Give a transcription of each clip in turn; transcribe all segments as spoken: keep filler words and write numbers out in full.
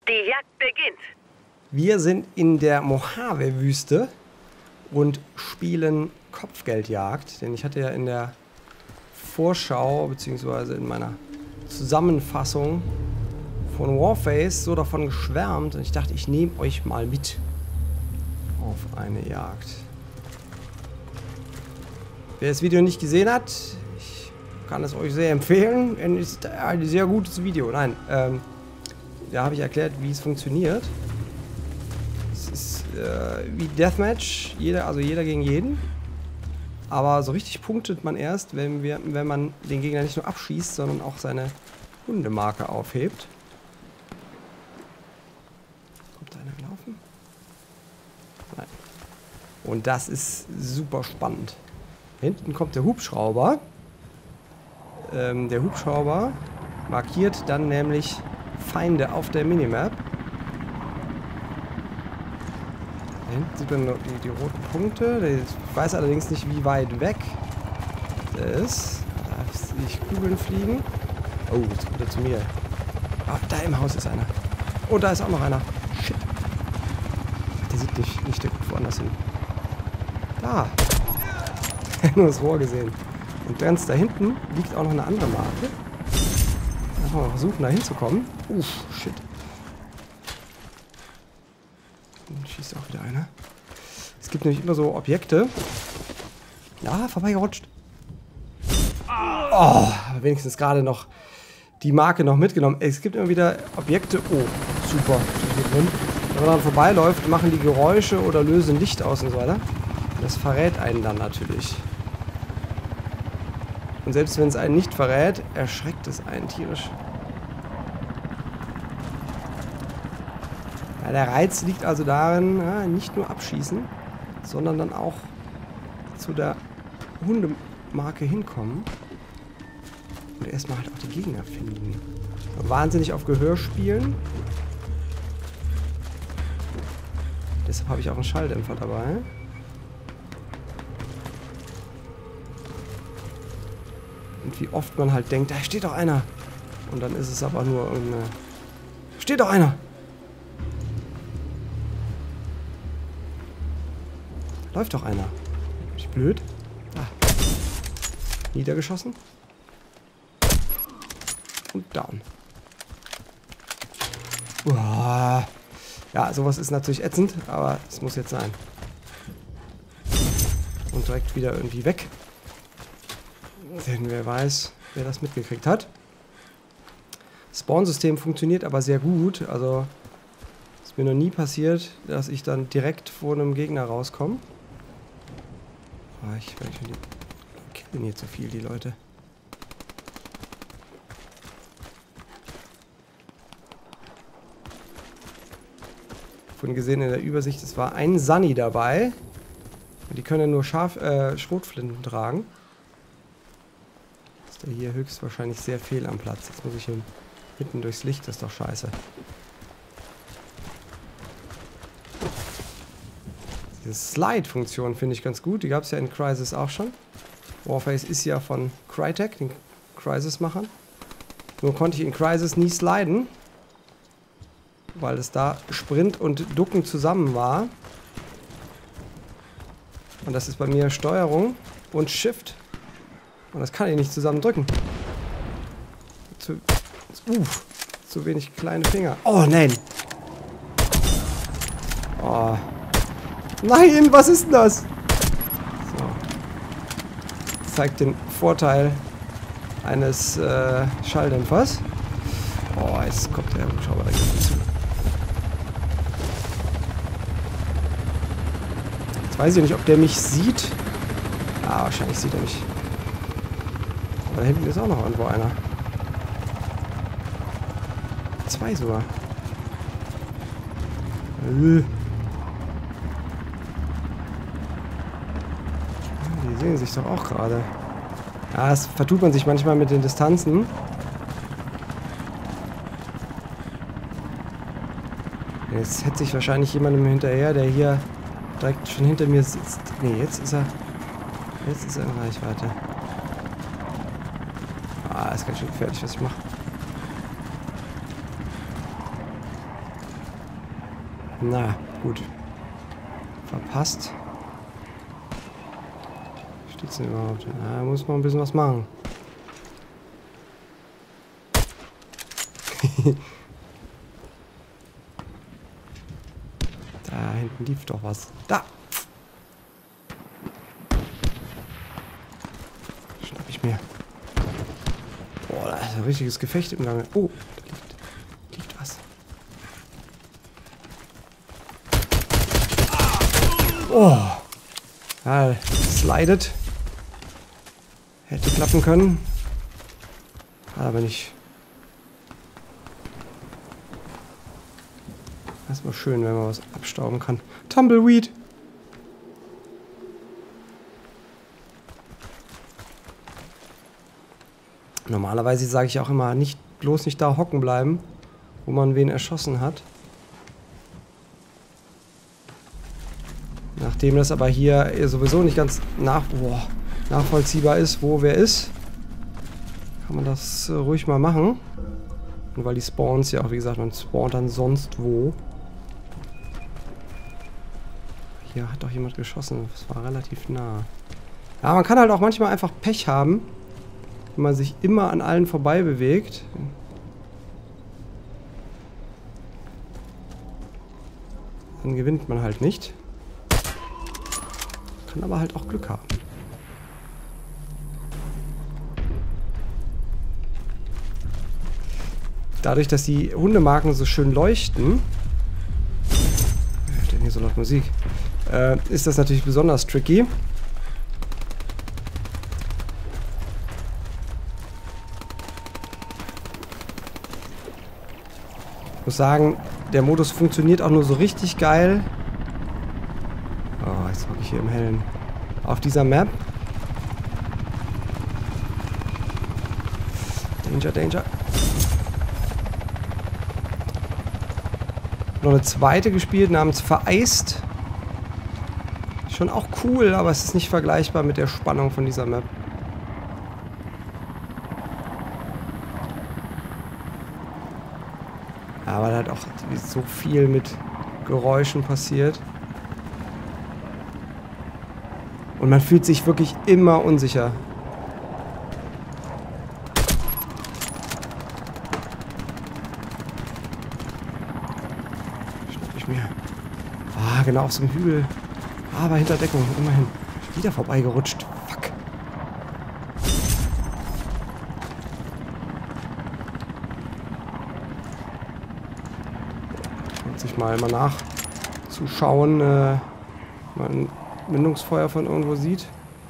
Die Jagd beginnt. Wir sind in der Mojave-Wüste und spielen Kopfgeldjagd. Denn ich hatte ja in der Vorschau, beziehungsweise in meiner Zusammenfassung von Warface so davon geschwärmt. Und ich dachte, ich nehme euch mal mit auf eine Jagd. Wer das Video nicht gesehen hat, ich kann es euch sehr empfehlen. Es ist ein sehr gutes Video. Nein, ähm, da habe ich erklärt, wie es funktioniert. Es ist äh, wie Deathmatch, jeder, also jeder gegen jeden. Aber so richtig punktet man erst, wenn, wir, wenn man den Gegner nicht nur abschießt, sondern auch seine Hundemarke aufhebt. Kommt da einer gelaufen? Nein. Und das ist super spannend. Hinten kommt der Hubschrauber. Ähm, der Hubschrauber markiert dann nämlich Feinde auf der Minimap. Da hinten sieht man nur die, die roten Punkte. Ich weiß allerdings nicht, wie weit weg der ist. Da sehe ich Kugeln fliegen. Oh, jetzt kommt er zu mir. Ah, da im Haus ist einer. Oh, da ist auch noch einer. Shit. Ach, der sieht nicht, nicht, der guckt woanders hin. Da. Nur das Rohr gesehen. Und ganz da hinten liegt auch noch eine andere Marke. Einfach mal versuchen, da hinzukommen. Uff, shit. Und schießt auch wieder einer. Es gibt nämlich immer so Objekte. Ja, vorbeigerutscht. Oh, wenigstens gerade noch die Marke noch mitgenommen. Es gibt immer wieder Objekte. Oh, super. Wenn man dann vorbeiläuft, machen die Geräusche oder lösen Licht aus und so weiter. Das verrät einen dann natürlich. Und selbst wenn es einen nicht verrät, erschreckt es einen tierisch. Ja, der Reiz liegt also darin, ja, nicht nur abschießen, sondern dann auch zu der Hundemarke hinkommen. Und erstmal halt auch die Gegner finden. Wahnsinnig auf Gehör spielen. Deshalb habe ich auch einen Schalldämpfer dabei. Und wie oft man halt denkt, da steht doch einer. Und dann ist es aber nur irgendeine... Steht doch einer! Läuft doch einer. Bin ich blöd? Ah. Niedergeschossen. Und down. Uah. Ja, sowas ist natürlich ätzend, aber es muss jetzt sein. Und direkt wieder irgendwie weg. Denn wer weiß, wer das mitgekriegt hat. Das Spawn-System funktioniert aber sehr gut. Also, es ist mir noch nie passiert, dass ich dann direkt vor einem Gegner rauskomme. Oh, ich werde schon die killen hier zu viel, die Leute. Vorhin gesehen in der Übersicht, es war ein Sunny dabei. Und die können ja nur Scharf, äh, Schrotflinten tragen. Ist der hier höchstwahrscheinlich sehr fehl am Platz. Jetzt muss ich hier hinten durchs Licht, das ist doch scheiße. Diese Slide-Funktion finde ich ganz gut. Die gab es ja in Crysis auch schon. Warface ist ja von Crytek, den Crysis-Machern. Nur konnte ich in Crysis nie sliden, weil es da Sprint und Ducken zusammen war. Und das ist bei mir Steuerung und Shift. Und das kann ich nicht zusammen drücken. Zu, uff, zu wenig kleine Finger. Oh, nein. Oh. Nein, was ist denn das? So. Das zeigt den Vorteil eines äh, Schalldämpfers. Oh, jetzt kommt der Hubschrauber da zu. Jetzt weiß ich nicht, ob der mich sieht. Ah, wahrscheinlich sieht er mich. Aber da hinten ist auch noch irgendwo einer. Zwei sogar. Äh. Die sehen sich doch auch gerade. Ja, das vertut man sich manchmal mit den Distanzen. Jetzt hetze ich wahrscheinlich jemandem hinterher, der hier direkt schon hinter mir sitzt. Ne, jetzt ist er. Jetzt ist er in Reichweite. Ah, ist ganz schön gefährlich, was ich mache. Na, gut. Verpasst. Steht's denn überhaupt? Da muss man ein bisschen was machen. Da hinten lief doch was. Da! Schnapp ich mir. Boah, da ist ein richtiges Gefecht im Gange. Oh, da liegt, liegt was. Oh! Ja, slidet. Hätte klappen können. Aber nicht. Das ist mal schön, wenn man was abstauben kann. Tumbleweed! Normalerweise sage ich auch immer, nicht bloß nicht da hocken bleiben, wo man wen erschossen hat. Nachdem das aber hier sowieso nicht ganz nach, boah, nachvollziehbar ist, wo wer ist, kann man das äh, ruhig mal machen. Und weil die Spawns ja auch, wie gesagt, man spawnt dann sonst wo. Hier hat doch jemand geschossen. Das war relativ nah. Ja, man kann halt auch manchmal einfach Pech haben, wenn man sich immer an allen vorbei bewegt. Dann gewinnt man halt nicht. Kann aber halt auch Glück haben. Dadurch, dass die Hundemarken so schön leuchten, denn hier so laut Musik, äh, ist das natürlich besonders tricky. Ich muss sagen, der Modus funktioniert auch nur so richtig geil. Oh, jetzt hocke ich hier im Hellen. Auf dieser Map. Danger, Danger. Noch eine zweite gespielt namens Vereist. Schon auch cool, aber es ist nicht vergleichbar mit der Spannung von dieser Map. Aber da hat auch so viel mit Geräuschen passiert. Und man fühlt sich wirklich immer unsicher. Schnapp ich mir. Ah, genau auf so einem Hügel. Aber hinter Deckung, immerhin. Wieder vorbeigerutscht. Fuck. Lohnt sich mal immer nachzuschauen, äh, mal ein Mündungsfeuer von irgendwo sieht.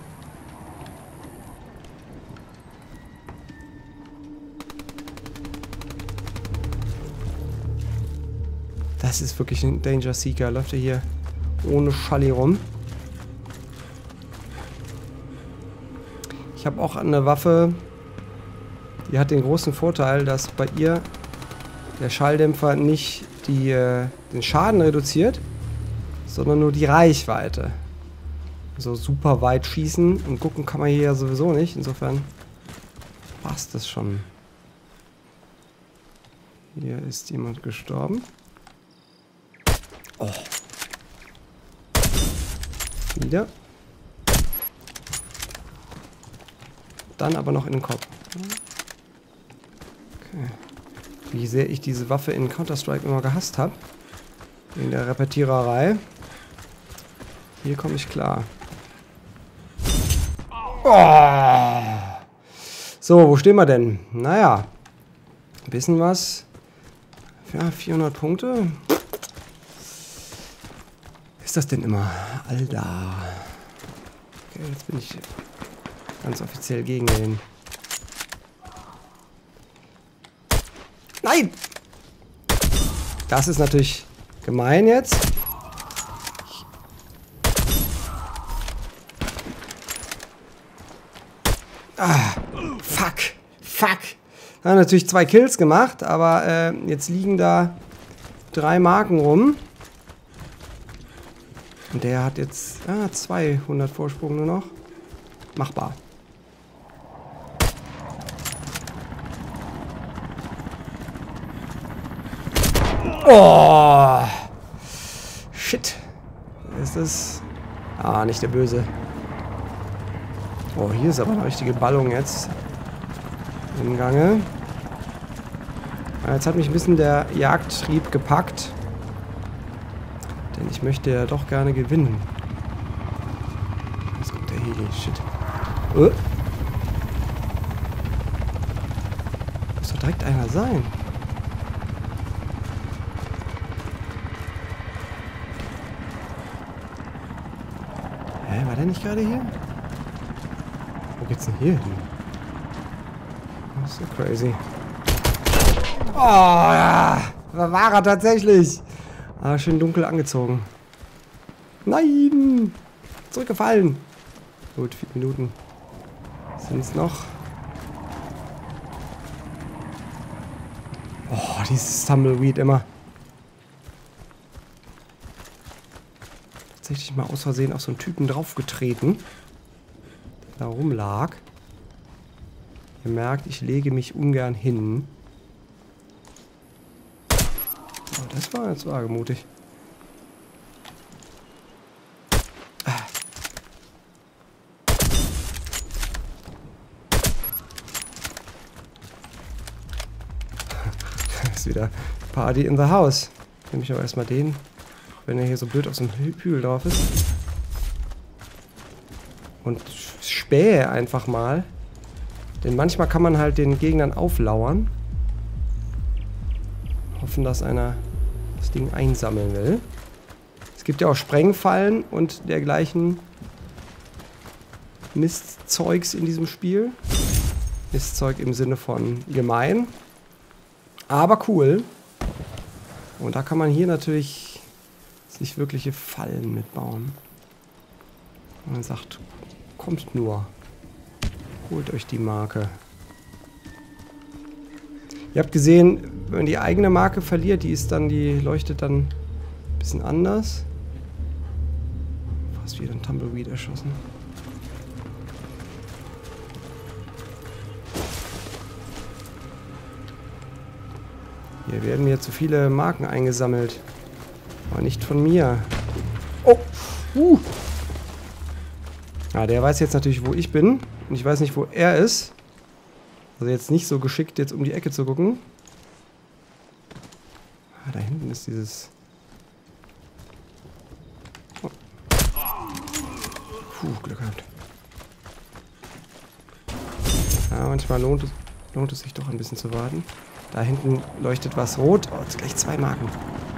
Das ist wirklich ein Danger Seeker. Läuft er hier ohne Schalli rum. Ich habe auch eine Waffe, die hat den großen Vorteil, dass bei ihr der Schalldämpfer nicht die, äh, den Schaden reduziert, sondern nur die Reichweite. So super weit schießen und gucken kann man hier ja sowieso nicht. Insofern passt das schon. Hier ist jemand gestorben. Oh. Wieder. Dann aber noch in den Kopf. Okay. Wie sehr ich diese Waffe in Counter-Strike immer gehasst habe. In der Repetiererei. Hier komme ich klar. Oh. So, wo stehen wir denn? Naja, ein bisschen was. Ja, vierhundert Punkte. Ist das denn immer? Alter. Okay, jetzt bin ich ganz offiziell gegen den. Nein! Das ist natürlich gemein jetzt. Ah, fuck, fuck. Da haben natürlich zwei Kills gemacht, aber äh, jetzt liegen da drei Marken rum. Und der hat jetzt ah, zweihundert Vorsprung nur noch. Machbar. Oh! Shit. Ist das... Ah, nicht der Böse. Oh, hier ist aber eine richtige Ballung jetzt im Gange. Jetzt hat mich ein bisschen der Jagdtrieb gepackt. Denn ich möchte ja doch gerne gewinnen. Jetzt kommt der Heli. Shit. Oh. Muss doch direkt einer sein. Hä, war der nicht gerade hier? Wo geht's denn hier hin? Das ist so crazy. Oh, ja. Da war er tatsächlich. Ah, schön dunkel angezogen. Nein! Zurückgefallen. Gut, vier Minuten sind es noch. Oh, dieses Tumbleweed immer. Tatsächlich mal aus Versehen auf so einen Typen draufgetreten, der da rumlag. Ihr merkt, ich lege mich ungern hin. Oh, das war jetzt wagemutig. Ah. Das ist wieder Party in the house. Nehme ich aber erstmal den, wenn er hier so blöd auf so einem Hügel drauf ist. Und spähe einfach mal. Denn manchmal kann man halt den Gegnern auflauern. Hoffen, dass einer das Ding einsammeln will. Es gibt ja auch Sprengfallen und dergleichen Mistzeugs in diesem Spiel. Mistzeug im Sinne von gemein. Aber cool. Und da kann man hier natürlich sich wirkliche Fallen mitbauen. Und man sagt, kommt nur. Holt euch die Marke. Ihr habt gesehen, wenn man die eigene Marke verliert, die ist dann, die leuchtet dann ein bisschen anders. Fast wieder ein Tumbleweed erschossen. Hier werden mir zu viele Marken eingesammelt. Aber nicht von mir. Oh! Uh! Ja, der weiß jetzt natürlich, wo ich bin. Und ich weiß nicht, wo er ist. Also jetzt nicht so geschickt, jetzt um die Ecke zu gucken. Ah, da hinten ist dieses... Oh. Puh, Glück gehabt. Ja, manchmal lohnt es, lohnt es sich doch ein bisschen zu warten. Da hinten leuchtet was rot. Oh, jetzt gleich zwei Marken.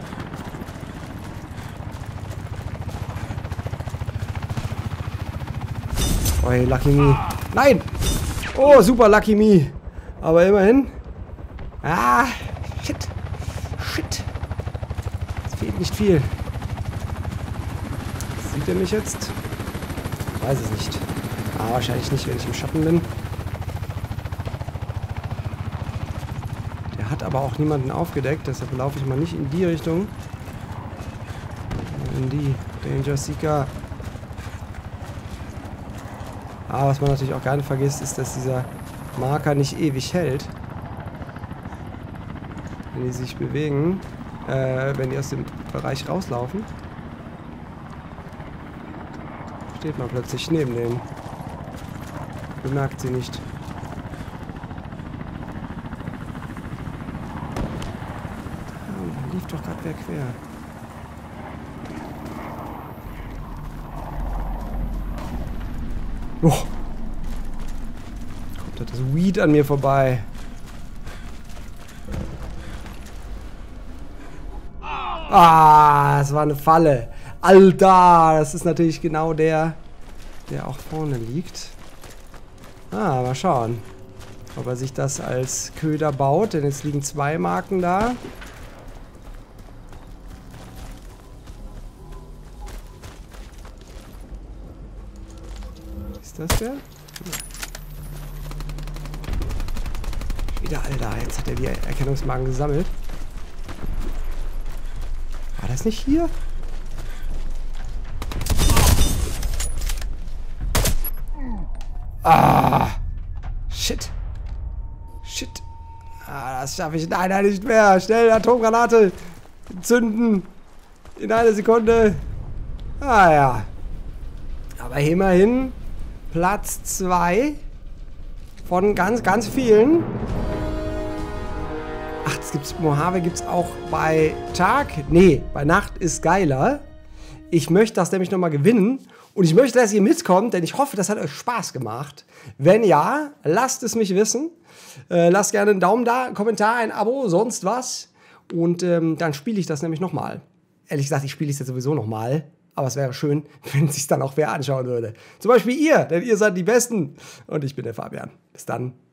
Oh, hey, Lucky Me. Nein! Oh, super Lucky Me. Aber immerhin. Ah, shit. Shit. Es fehlt nicht viel. Sieht er mich jetzt? Ich weiß es nicht. Ah, wahrscheinlich nicht, wenn ich im Schatten bin. Der hat aber auch niemanden aufgedeckt, deshalb laufe ich mal nicht in die Richtung. In die Danger Seeker. Aber was man natürlich auch gar nicht vergisst, ist, dass dieser Marker nicht ewig hält. Wenn die sich bewegen, äh, wenn die aus dem Bereich rauslaufen, steht man plötzlich neben denen. Bemerkt sie nicht. Ah, lief doch gerade wer quer. Oh. Kommt da das Weed an mir vorbei. Ah, das war eine Falle. Alter, das ist natürlich genau der, der auch vorne liegt. Ah, mal schauen, ob er sich das als Köder baut, denn jetzt liegen zwei Marken da. Ist das der? Ja. Wieder, Alter, jetzt hat er die Erkennungsmarken gesammelt. War das nicht hier? Ah! Shit! Shit! Ah, das schaffe ich leider nicht mehr. Schnell, Atomgranate! Zünden! In einer Sekunde. Ah ja. Aber immerhin Platz zwei von ganz, ganz vielen. Ach, das gibt's, Mojave gibt's auch bei Tag. Nee, bei Nacht ist geiler. Ich möchte das nämlich nochmal gewinnen. Und ich möchte, dass ihr mitkommt, denn ich hoffe, das hat euch Spaß gemacht. Wenn ja, lasst es mich wissen. Äh, lasst gerne einen Daumen da, einen Kommentar, ein Abo, sonst was. Und ähm, dann spiele ich das nämlich nochmal. Ehrlich gesagt, ich spiele es jetzt sowieso nochmal. Aber es wäre schön, wenn es sich dann auch wer anschauen würde. Zum Beispiel ihr, denn ihr seid die Besten. Und ich bin der Fabian. Bis dann.